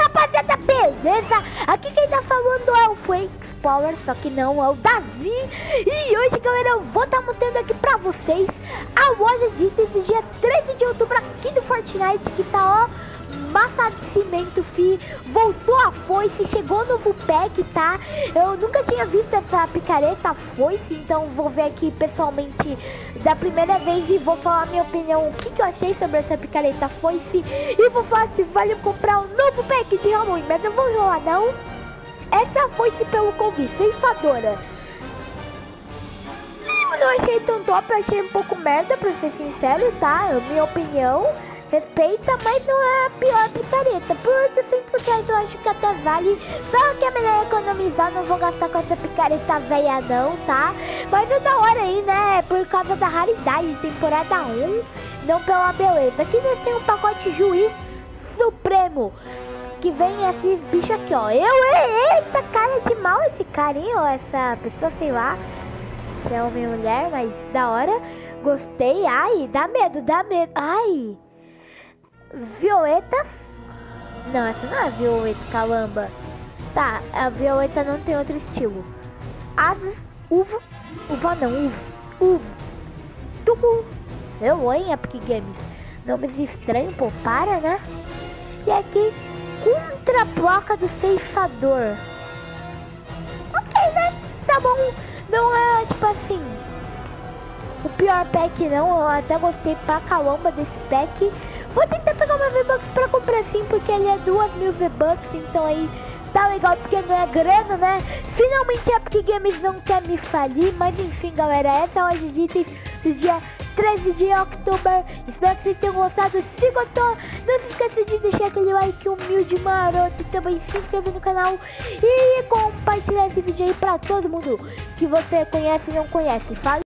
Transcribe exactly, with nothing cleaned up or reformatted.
rapaziada, beleza? Aqui quem tá falando é o Fake Power, só que não é o Davi. E hoje, galera, eu vou estar mostrando aqui pra vocês a loja de itens do dia treze de outubro aqui do Fortnite, que tá, ó, massa de cimento, fi. Voltou a foice, chegou no novo pack, tá? Eu nunca tinha visto essa picareta foice, então vou ver aqui pessoalmente da primeira vez e vou falar minha opinião, o que, que eu achei sobre essa picareta foice. E vou falar se vale comprar um novo pack de Halloween, mas eu vou jogar não. Essa foice pelo que eu vi, ceifadora. Eu não achei tão top, eu achei um pouco merda, pra ser sincero, tá? Minha opinião. Respeita, mas não é a pior picareta. Por oitocentos reais eu acho que até vale. Só que é melhor economizar, não vou gastar com essa picareta velha não, tá? Mas é da hora aí, né? Por causa da raridade, temporada um, não pela beleza. Aqui nós temos um pacote Juiz Supremo, que vem esses bichos aqui, ó. Eu, eita, cara de mal esse carinho, ó, essa pessoa, sei lá se é homem ou mulher, mas da hora. Gostei, ai, dá medo, dá medo, ai. Violeta. Não, essa não é Violeta Calamba. Tá, a Violeta não tem outro estilo. Asas, uva. Uva não, uva. Uva. Tubu. Eu, hein, Epic Games. Nomes estranhos, pô, para, né? E aqui, contra a placa do ceifador. Ok, né? Tá bom. Não é, tipo assim, o pior pack não. Eu até gostei pra caramba desse pack. Vou tentar pegar uma V-Bucks pra comprar sim, porque ele é duas mil V-Bucks, então aí tá legal, porque não é grana, né? Finalmente a Epic Games não quer me falir, mas enfim, galera, essa é a loja de itens do dia treze de outubro. Espero que vocês tenham gostado. Se gostou, não se esqueça de deixar aquele like humilde, maroto, e também se inscrever no canal e compartilhar esse vídeo aí pra todo mundo que você conhece e não conhece. Fala!